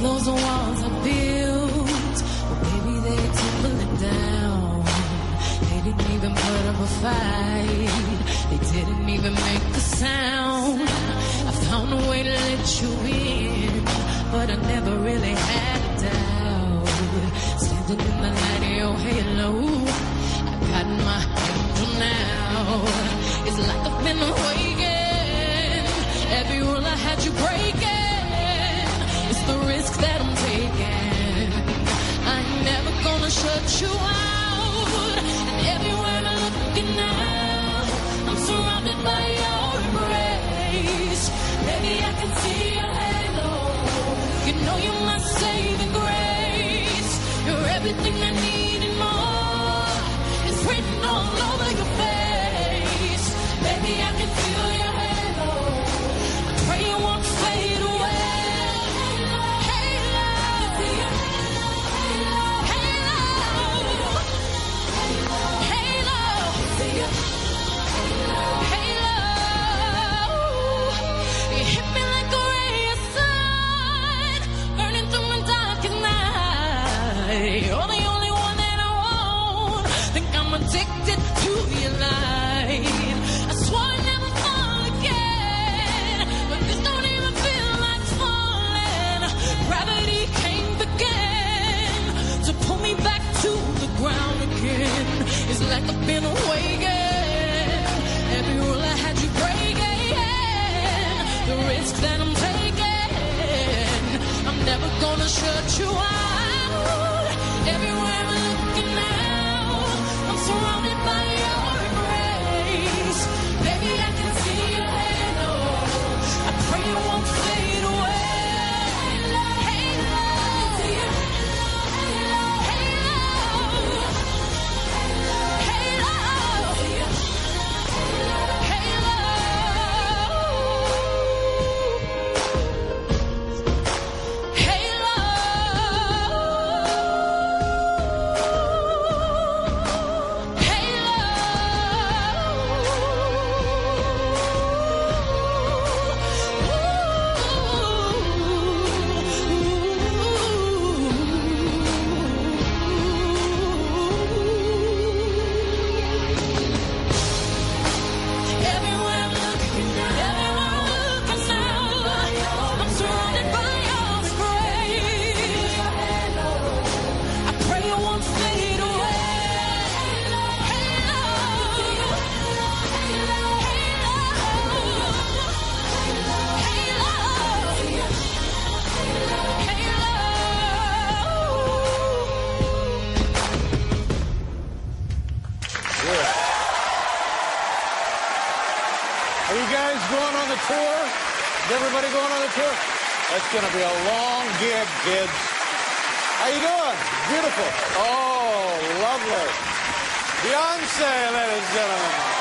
those walls I built, well, baby, they tumbling down. They didn't even put up a fight. They didn't even make a sound. I found a way to let you in, but I never really had a doubt. Standing in the light of your halo, I got my angel now. It's like I've been awakened. Every rule I had you breaking, it's the risk that I'm taking. I ain't never gonna shut you out. And everywhere I'm looking now, I'm surrounded by your embrace. Baby, I can see your halo. You know you're my saving grace. You're everything I need and more. It's written all over your face. Baby, I can feel your halo. I pray you won't fade away. You're the only one that I want. Think I'm addicted to your light. I swore I'd never fall again, but this don't even feel like falling. Gravity can't begin to pull me back to the ground again. It's like I've been awakened. Every rule I had you breaking, the risk that I'm taking, I'm never gonna shut you out. Everywhere I'm looking now, I'm surrounded by your embrace. Baby, I can see your halo. I pray you won't fade away. Halo, see your halo, halo, halo, see your Are you guys going on the tour? Is everybody going on the tour? That's going to be a long gig, kids. How you doing? Beautiful. Oh, lovely. Beyonce, ladies and gentlemen.